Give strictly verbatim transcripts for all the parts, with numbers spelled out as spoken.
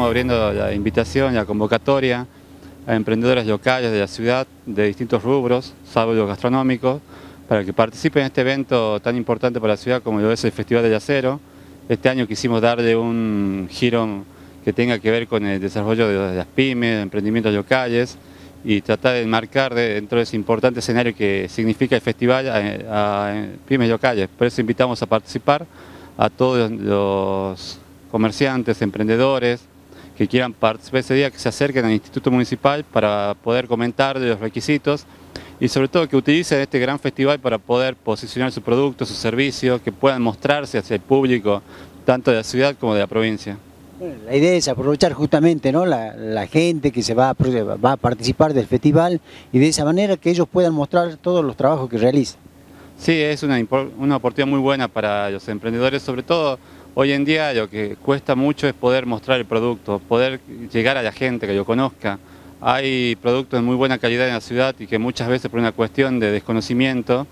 estamos abriendo la invitación y la convocatoria a emprendedores locales de la ciudad de distintos rubros, salvo los gastronómicos, para que participen en este evento tan importante para la ciudad como lo es el Festival del Acero. Este año quisimos darle un giro que tenga que ver con el desarrollo de las pymes, de emprendimientos locales, y tratar de enmarcar dentro de ese importante escenario que significa el festival a, a, a pymes locales. Por eso invitamos a participar a todos los comerciantes, emprendedores que quieran participar ese día, que se acerquen al Instituto Municipal para poder comentar de los requisitos y sobre todo que utilicen este gran festival para poder posicionar su producto, su servicio, que puedan mostrarse hacia el público tanto de la ciudad como de la provincia. Bueno, la idea es aprovechar justamente, ¿no?, la, la gente que se va a, va a participar del festival y de esa manera que ellos puedan mostrar todos los trabajos que realizan. Sí, es una, una oportunidad muy buena para los emprendedores, sobre todo hoy en día lo que cuesta mucho es poder mostrar el producto, poder llegar a la gente, que lo conozca. Hay productos de muy buena calidad en la ciudad y que muchas veces por una cuestión de desconocimiento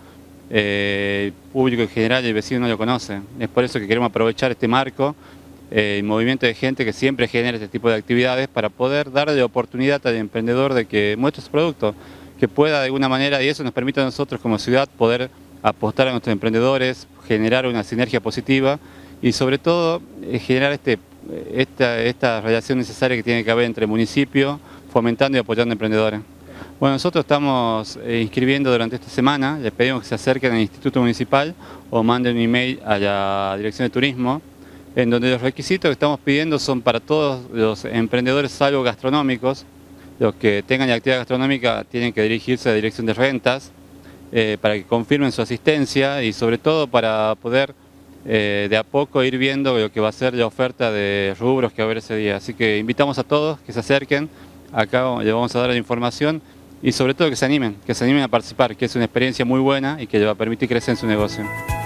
eh, el público en general y el vecino no lo conoce. Es por eso que queremos aprovechar este marco, eh, el movimiento de gente que siempre genera este tipo de actividades para poder darle la oportunidad al emprendedor de que muestre su producto, que pueda de alguna manera, y eso nos permite a nosotros como ciudad poder apostar a nuestros emprendedores, generar una sinergia positiva y sobre todo eh, generar este, esta, esta relación necesaria que tiene que haber entre el municipio, fomentando y apoyando a emprendedores. Bueno, nosotros estamos eh, inscribiendo durante esta semana, les pedimos que se acerquen al Instituto Municipal o manden un email a la Dirección de Turismo, en donde los requisitos que estamos pidiendo son para todos los emprendedores salvo gastronómicos. Los que tengan actividad gastronómica tienen que dirigirse a la Dirección de Rentas eh, para que confirmen su asistencia y sobre todo para poder eh, de a poco ir viendo lo que va a ser la oferta de rubros que va a haber ese día. Así que invitamos a todos que se acerquen, acá les vamos a dar la información y sobre todo que se animen, que se animen a participar, que es una experiencia muy buena y que les va a permitir crecer en su negocio.